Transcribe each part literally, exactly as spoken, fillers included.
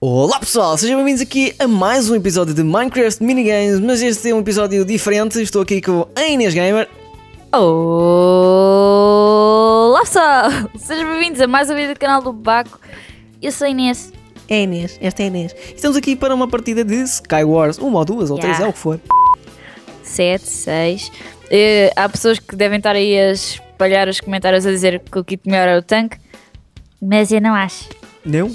Olá pessoal, sejam bem-vindos aqui a mais um episódio de Minecraft Minigames, mas este é um episódio diferente. Estou aqui com a Inês Gamer. Olá pessoal, sejam bem-vindos a mais um vídeo do canal do Baco. Eu sou a Inês. É a Inês, esta é a Inês. Estamos aqui para uma partida de Skywars, uma ou duas ou três, Yeah. é o que for. sete, seis. Uh, há pessoas que devem estar aí a espalhar os comentários a dizer que o kit melhor é o tanque, mas eu não acho. Não?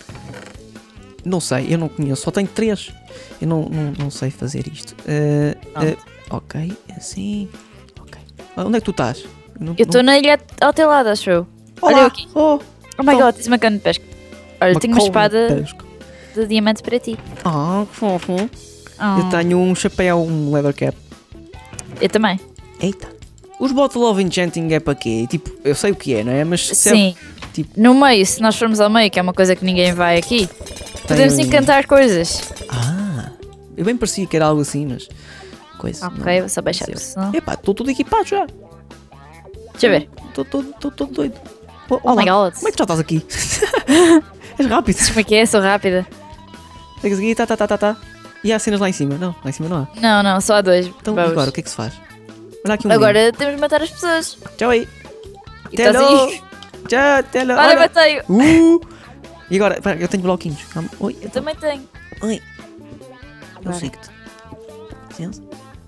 Não sei, eu não conheço, só tenho três. Eu não, não, não sei fazer isto. Uh, uh, ok, assim. Ok. Ah, onde é que tu estás? Não, Eu estou na ilha ao teu lado, acho eu. Olá. Olha eu aqui. Oh, Oh my então- god, tens uma cana de pesca. Olha, uma tenho uma cobra espada de pesca. de diamante para ti. Ah, que fofo. Oh, Eu tenho um chapéu, um leather cap. eu também. Eita. Os Bottle of Enchanting é para quê? Tipo, eu sei o que é, não é? Mas Sim. tipo- No meio, se nós formos ao meio, que é uma coisa que ninguém vai aqui, podemos um- encantar coisas. Ah, eu bem parecia que era algo assim, mas... Coisa. Ok, vou só baixar não. o som. Epá, estou todo equipado já. Deixa eu ver. Estou todo, todo, todo doido. Oh, Oh my olá. god. Como é que tu já estás aqui? És rápido. Como é que é? Sou rápida. Chegas aqui, tá, tá, tá, tá, tá. E há cenas lá em cima? Não, lá em cima não há. Não, não, só há dois. Então, Vamos. agora, o que é que se faz? Olha aqui um Agora temos de matar as pessoas. lindo. Tchau aí. E Telo. estás aí. Tchau, telo. Olha, matei-o. Uh. E agora, pera, eu tenho bloquinhos. Calma. Oi. Eu também tenho. Oi. Eu Agora. sigo-te. Licença.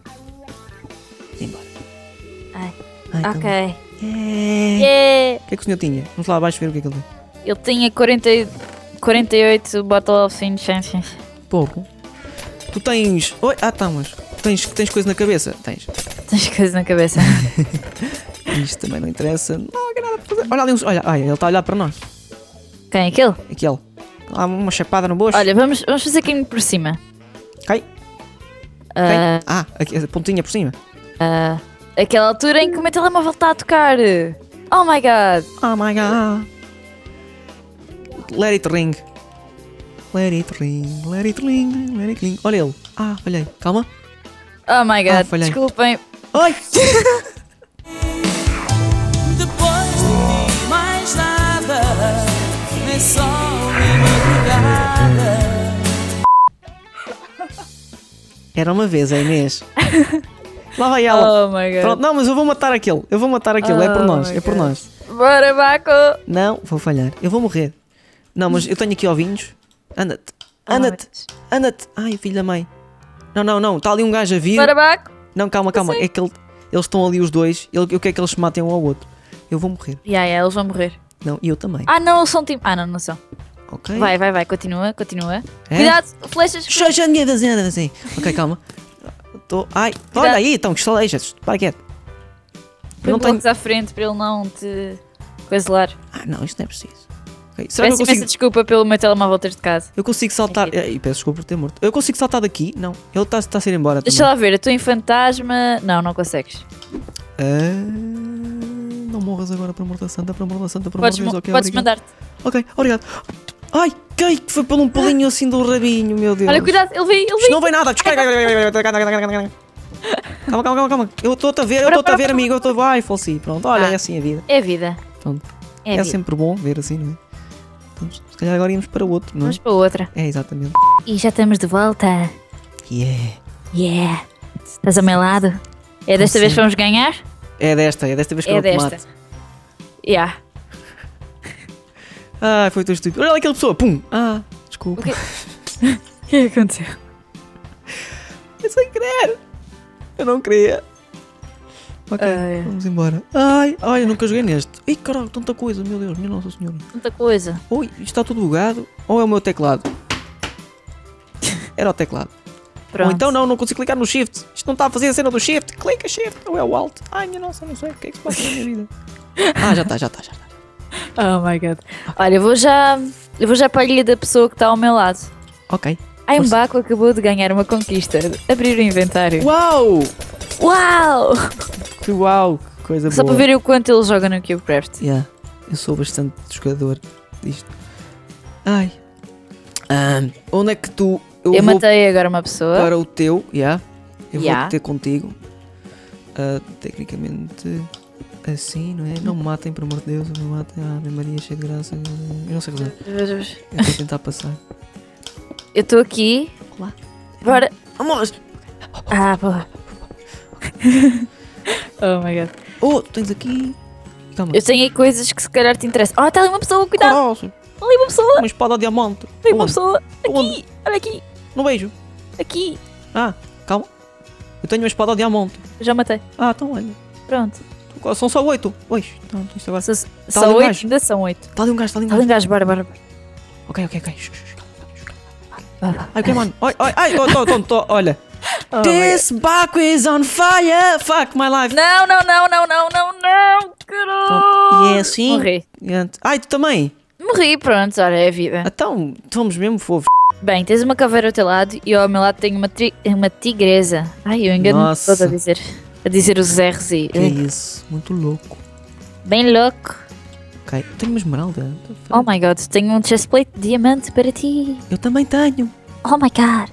Embora. Ai. Ai, tá bom. Ok. É. Yeah. O que é que o senhor tinha? Vamos lá abaixo ver o que é que ele tem. Ele tinha quarenta, e- quarenta e oito Bottle of Enchanting. Pouco. Tu tens. Oi, ah, tá, mas. Tens, tens coisa na cabeça? Tens. Tens coisas na cabeça. Isto também não interessa. Não há nada para fazer. Olha ali, uns- olha, ai, ele está a olhar para nós. Quem é aquele? Aquele. Há uma chapada no bocho. Olha, vamos, vamos fazer aqui por cima. Cai. Ah, Ah, aqui, a pontinha por cima. ah, aquela altura em que o meu telemóvel está a tocar. Oh my god. Oh my god. Let it ring. Let it ring, let it ring, let it ring. Olha ele. Ah, falhei. Calma. Oh my god. Ah, falhei. Desculpem. Oi! Depois de ti mais nada, nem sol nem madrugada. Era uma vez, a Inês. Lá vai ela. Oh my god. Pronto, não, mas eu vou matar aquele. Eu vou matar aquele. é por Oh nós. my É por God. nós. Bora, Baco. Não, vou falhar. Eu vou morrer. Não, mas eu tenho aqui ovinhos. Anda-te. Anda-te. Anda-te. Ai, filho da mãe. Não, não, não. Está ali um gajo a vir. Bora, Baco. Não, calma, calma. É que ele- eles estão ali os dois. Eu, eu quero que eles se matem um ao outro. Eu vou morrer. Yeah, yeah, eles vão morrer. Não, e eu também. Ah, não, são time. Ah, não, não são. Ok. Vai, vai, vai. Continua, continua. É? Cuidado, flechas. Já, já ninguém fazer nada assim. Ok, calma. Tô... Ai, olha aí, então, que estalejas. Para quieto. Põe Não tenho... blocos à frente para ele não te coiselar. Ah, não, isto não é preciso. Ok, será que eu Peço imensa consigo... desculpa pelo meu telemóvel ter de casa. Eu consigo saltar... Aqui. Ai, peço desculpa por ter morto. Eu consigo saltar daqui? Não. Ele está tá a ser embora Deixa também. lá ver, a tua em fantasma. Não, não consegues. Ah, não morras agora, por amor da santa, por amor da santa, por amor Podes, de Deus. mo- Ok, podes obrigado. mandar-te. Ok, obrigado. Ai, cai, que foi por um pulinho assim do rabinho, meu Deus. Olha, cuidado, ele veio, ele Isto veio. não vem nada. Calma, calma, calma, calma. Eu estou-te a ver, eu Para, estou-te a para, ver, para. amigo. Eu estou... Ai, faleci. Pronto, olha, Ah. é assim a vida. É vida. Pronto. É, É, vida. sempre bom ver assim, não é? Então, se calhar agora íamos para outro, não é? Vamos para outra. É, exatamente. E já estamos de volta. Yeah. Yeah. Estás ao meu lado? É desta Sim. vez que vamos ganhar? É desta, é desta vez que É eu te desta. mato. Yeah. Ai, foi tão estúpido. Olha lá aquela pessoa, pum. Ah, desculpa. O quê? O que é que aconteceu? É sem querer. Eu não queria. Ok, Ai. vamos embora. Ai, ai, eu nunca joguei neste. Ih, caralho, tanta coisa, meu Deus, minha Nossa Senhora. Tanta coisa. Oi, isto está tudo bugado. Ou é o meu teclado? Era o teclado. Pronto. Ou então não, não consigo clicar no shift. Isto não está a fazer a cena do shift. Clica shift, ou é o alt. Ai, minha nossa, não sei o que é que se passa na minha vida. Ah, já está, já está, já está. Oh my god. Olha, eu vou já. Eu vou já para a ilha da pessoa que está ao meu lado. Ok. Ai, um Força. Baco acabou de ganhar uma conquista. Abrir o inventário. Uau! Uau! Que uau, que coisa Só boa. para ver o quanto ele joga no Cubecraft. Yeah, eu sou bastante jogador disto. Ai. Ahm, onde é que tu... Eu, vou matei agora uma pessoa. para o teu, yeah. Eu Yeah. vou ter contigo. Ah, tecnicamente... Assim, não é? Não me matem, por amor de Deus, não me matem. Ah, minha Maria cheia de graça. Eu não sei rezar. Eu estou a tentar passar. eu estou aqui. Lá. Bora. Vamos! Ah, boa. Oh my god. Oh, tu tens aqui. Calma. Eu tenho aí coisas que se calhar te interessam. Ah, está ali uma pessoa, cuidado. Coragem. Está ali uma pessoa. Uma espada de diamante. Tem uma Onde? pessoa. Aqui. Onde? Olha aqui. Não vejo. Aqui. Ah, calma. Eu tenho uma espada de diamante. Já matei. Ah, então olha. Pronto. São só oito. Oi, então, isto agora. São, ali são um oito, gajo. ainda são oito. Está ali um gajo, está ali um Está ali gajo. um gajo, bora, bora. bora. Ok, ok, ok. Shh, shh, Vai, vai. ai, ok, mano. Ai, ai, ai, tô, tô, tô, tô, olha. Oh my This back is on fire. Fuck my life. Não, não, não, não, não, não, não, caralho. E é assim. Morri. Ai, tu também? Morri, pronto, olha, é a vida. Então, somos mesmo fofos. Bem, tens uma caveira ao teu lado e ao meu lado tenho uma, tri... uma tigresa. Ai, eu engano-me Nossa. toda a dizer, a dizer os R's e... Que é isso? Muito louco. Bem louco. Ok, tenho uma esmeralda. Oh my god, tenho um chestplate de diamante para ti. Eu também tenho. Oh my god.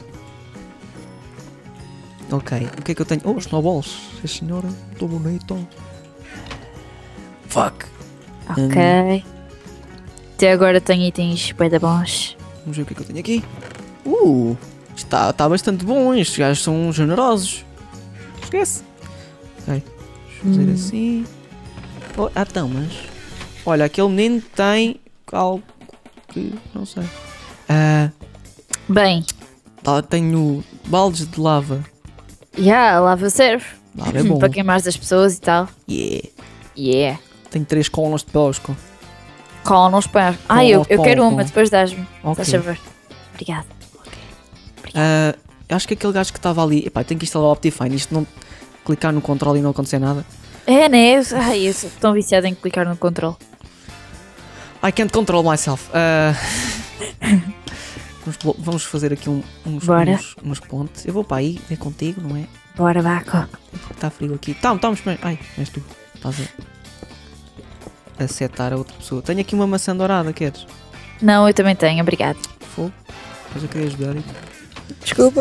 Ok, o que é que eu tenho? Oh, snowballs. Sim, senhora. Estou bonito. Fuck. Ok. Até agora tenho itens bem da bons. Vamos ver o que é que eu tenho aqui. Uh, está, está bastante bom. Estes gajos são generosos. Esquece. Ok, deixa eu fazer Hum. assim. Oh, ah, então, mas... Olha, aquele menino tem algo que... não sei. Ah, Bem, tá, tenho baldes de lava. já, yeah, lava serve. Lava é bom. Para queimar as pessoas e tal. Yeah. Yeah. Tenho três colunas de pesca. Cola nos pés. Ah, eu, eu Cola, quero cola. uma, depois dás-me. Ok. Estás a ver? Obrigada. Ah, acho que aquele gajo que estava ali... Epá, eu tenho que instalar o Optifine. Isto não... Clicar no controle e não acontecer nada. É, né? Ai, eu sou tão viciada em clicar no controle. I can't control myself. Ah, vamos, vamos fazer aqui um, uns, Bora. uns, uns pontos. Eu vou para aí, é contigo, não é? Bora, Baco. Porque está frio aqui. Tá, estamos bem. Ai, és tu. Estás a, a setar a outra pessoa. Tenho aqui uma maçã dourada, queres? Não, eu também tenho, obrigado. Fogo. Mas eu queria ajudar. Desculpa.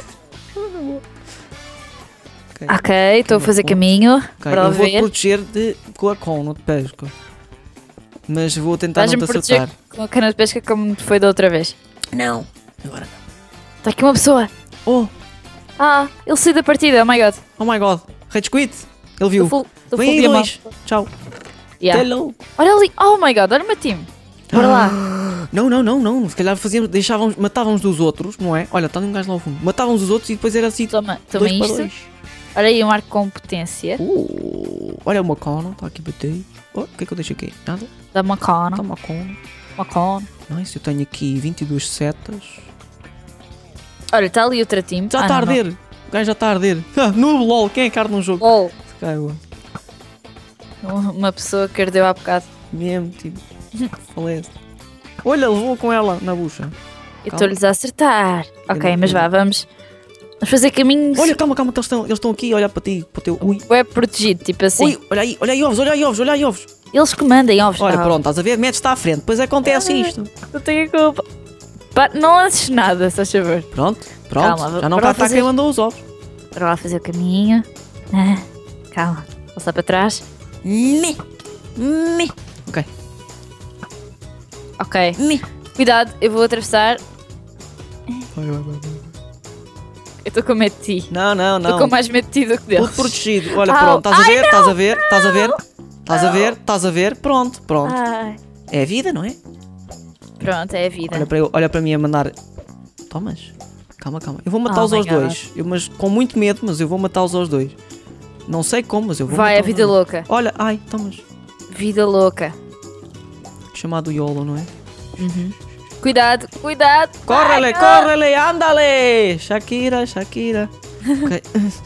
Ok. Ok, estou a fazer Ponto. caminho. Ok, Para lá eu vou te ver. proteger de, com a cona de pesca. Mas vou tentar não Estás-me te a proteger acertar. com a cana de pesca como foi da outra vez. Não. Agora não. Está aqui uma pessoa. Oh, Ah, ele saiu da partida, oh my god. oh my god. Rage quit. Ele viu. Estou full, estou Vem full aí diamante. dois. Tchau. Yeah. Hello. Olha ali, oh my god, olha o meu time. Bora lá. Não, não, não, não. Se calhar fazíamos, deixávamos, matávamos dos outros, não é? Olha, está ali um gajo lá ao fundo. Matávamos os outros e depois era assim. Toma, toma dois para isto. dois. Olha aí, um arco com potência. Uh, olha uma cona, está aqui a bater. Oh, o que é que eu deixo aqui? Nada? Da Macona. Está uma cona. Macona. Nice, eu tenho aqui vinte e duas setas. Olha, está ali outra time. Já Ah, está a não, não. arder. O gajo já está a arder. Ah, no LOL, quem é que arde num jogo? Oh, Se calhar, uma pessoa que ardeu há bocado. mesmo, tipo, falece. Olha, levou com ela na bucha. Eu estou-lhes a acertar. Ok, não mas fui. vá, vamos. Vamos fazer caminhos. Olha, calma, calma, que eles estão, eles estão aqui a olhar para ti, para o teu. Ui, É protegido, tipo assim. ui, olha aí, olha aí ovos, olha aí ovos, olha aí ovos. Eles que mandem ovos. Olha, Ah, pronto, estás a ver? Metes-te à frente, depois acontece Ah. isto. Eu tenho culpa. Pá, não lances nada, se faz favor. Pronto, pronto, Calma, já não bora cá está fazer- quem mandou os ovos. Bora lá fazer o caminho. Ah, calma. Passar para trás. Me, me. Ok, Ok. me. Cuidado, eu vou atravessar. Vai, vai, vai, vai. Eu estou com medo de ti. Não, não, Estou não. com mais medo de ti do que Tudo deles. protegido. Olha, Au. pronto, estás a Ai, ver? Estás a ver? Estás a ver? Estás a ver? Estás a ver? Pronto, pronto. Ai. É a vida, não é? Pronto, é a vida. Olha para, eu, olha para mim a mandar. Tomas? Calma, calma. Eu vou matá-los Oh my aos God. dois. Eu, mas com muito medo, mas eu vou matá-los aos dois. Não sei como, mas eu vou Vai, a matá-los vida aos dois. louca. Olha, ai, tomas. Vida louca. Chamado YOLO, não é? Cuidado, cuidado. Córrele, Ai, córrele, ándale! Shakira, Shakira. Ok.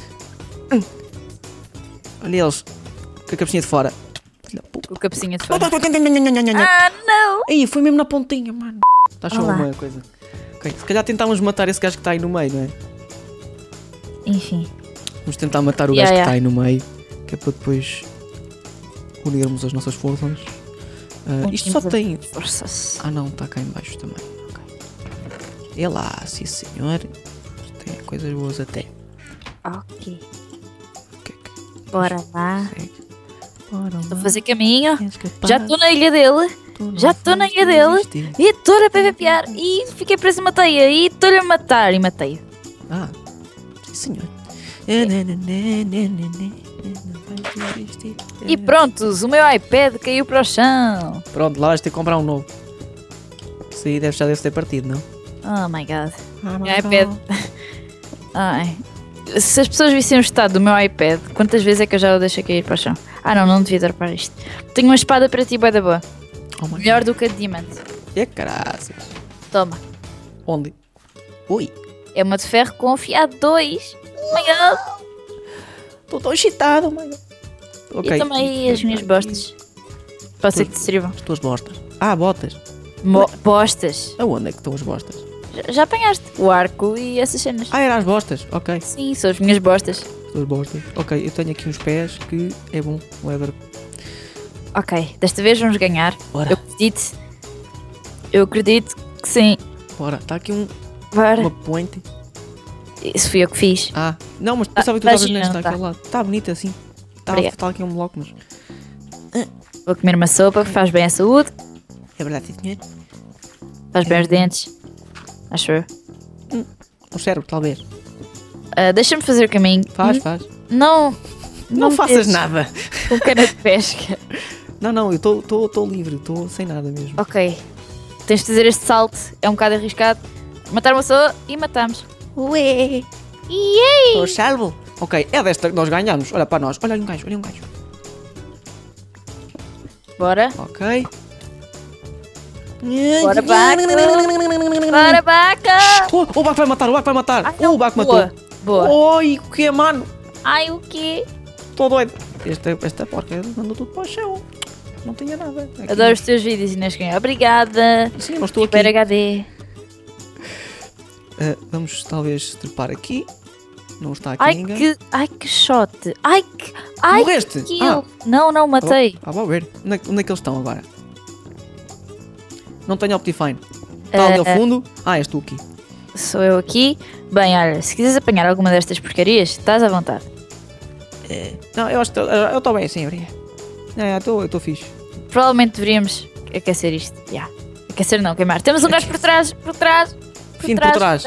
Olha eles. Com a cabecinha de fora. Filha da puta. Com o cabecinha de fora. Ah, Ah, não. Ei, foi mesmo na pontinha, mano. Está a Olá. uma coisa. Ok, se calhar tentámos matar esse gajo que está aí no meio, não é? Enfim. Vamos tentar matar o Yeah, gajo yeah. que está aí no meio. Que é para depois unirmos as nossas forças. Ah, isto só Unimos tem. Forças. Ah não, está cá em baixo também. Ok. É lá, sim senhor. Tem coisas boas até. Ok. O que é que Bora lá. consegue? Bora Estou a lá. fazer caminho. És capaz. Já estou na ilha dele. Tu não Já estou na vais ilha dele desistir. e estou a PVPar e fiquei preso numa teia e estou-lhe a matar e matei. Ah, sim senhor. É, né, né, né, né, né, né, não vais desistir. E prontos, o meu iPad caiu para o chão. Pronto, lá vais ter que comprar um novo. Isso aí deve, já deve ter partido, não? Oh my god. Ah, Meu iPad. Ai. Se as pessoas vissem o estado do meu iPad, quantas vezes é que eu já o deixei cair para o chão? Ah não, não devia dar para isto. Tenho uma espada para ti, bué da boa. Oh my Melhor do que a de diamante. É caraças. Toma. Onde? Ui. É uma de ferro com afiado dois. Oh my god. Estou tão excitado, mano. E também as minhas bostas. Pode ser que te sirvam. As tuas bostas. Ah, botas. Mo bostas. Aonde é que estão as bostas? Já, já apanhaste o arco e essas cenas. Ah, eram as bostas. Ok. Sim, são as minhas bostas. As tuas bostas. Ok, eu tenho aqui uns pés que é bom. Leather. Ok, desta vez vamos ganhar. Bora. Eu acredito. Eu acredito que sim. Bora. Está aqui um, Bora. uma point. Isso fui eu que fiz. Ah, não, mas Tá- pensava que tu tá estavas gira, nesta não daquele tá? lado. Está bonito assim. Está Obrigada. tá aqui um bloco, mas. Vou comer uma sopa que faz bem à saúde, É verdade, sim, senhor. faz bem aos dentes. Acho eu. Um cérebro, talvez. Ah, Deixa-me fazer o caminho. Faz, Hum, faz. Não. Não, me faças deixes nada. Com cana de pesca. Não, não, eu estou livre. Estou sem nada mesmo. Ok. Tens de fazer este salto. É um bocado arriscado. Matar uma pessoa e matamos. Ué. Yay! Estou salvo. Ok, é desta que nós ganhamos. Olha para nós. Olha um gajo, olha um gajo. Bora. Ok. Bora, Baco. Bora, Baca! Oh, o Baco vai matar, o Baco vai matar. Ai, Oh, não, o Baco boa. matou. Boa. Oi, o que é, mano? Ai, o quê? Estou doido. Esta, esta porca mandou tudo para o chão. Não tinha nada. Aqui. Adoro os teus vídeos, Inês Cunha. Obrigada. Sim, eu não estou aqui. Super H D. Ah, vamos talvez trepar aqui. Não está aqui Ai ninguém. que, ai que shot. Ai que, ai Morreste? que Ah. eu. Não, não, matei. Ah, vou ver. Onde é, que- onde é que eles estão agora? Não tenho Optifine. Está ali ao Eh, fundo. Ah, és tu aqui. Sou eu aqui. Bem, olha, se quiseres apanhar alguma destas porcarias, estás à vontade. Não, eu acho que eu estou bem assim, obrigado. É, eu estou eu estou fixe. Provavelmente deveríamos aquecer isto. Já. Aquecer não, queimar. Temos um gajo por trás, por trás. Por Fim por trás.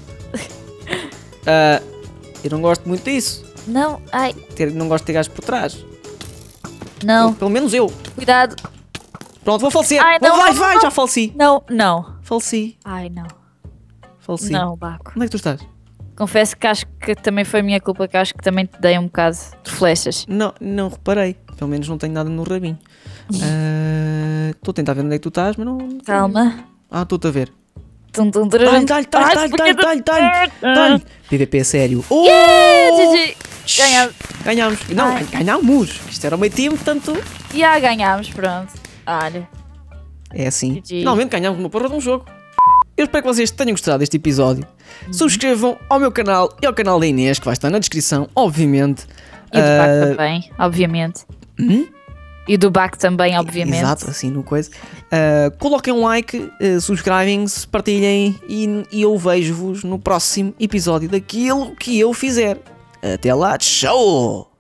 Ah, eu não gosto muito disso. Não, ai, Ter, não gosto de ter gajos por trás. não. Pelo menos eu. Cuidado. Pronto, vou falecer. Ai, não, vai, não, vai, não. já faleci. Não, não. Faleci. Ai, não. Faleci. Não, Baco. Onde é que tu estás? Confesso que acho que também foi minha culpa, que acho que também te dei um bocado de flechas. Não, não reparei. Pelo menos não tenho nada no rabinho. Ah, Estou a tentar ver onde é que tu estás, mas não. não- Calma. Ah, estou-te a ver. Tum, tum, Dá-lhe, turum. dá-lhe, Ai, dá-lhe, dá-lhe, dá-lhe, dá-lhe, dá-lhe. P V P é sério. Oh! Yeah, G G. Ganhamos. Ganhámos. Não, Ai. ganhámos. Isto era o meio time, portanto. Já ganhámos, pronto. Olha. É assim. G G. Finalmente ganhámos uma porra de um jogo. Eu espero que vocês tenham gostado deste episódio. Subscrevam ao meu canal e ao canal da Inês, que vai estar na descrição, obviamente. E o do Baco Ah, também, obviamente. hum? E o do Baco também, obviamente. Exato, assim no coisa. Ah, coloquem um like, uh, subscrevem-se, partilhem e, e eu vejo-vos no próximo episódio daquilo que eu fizer. Até lá, tchau!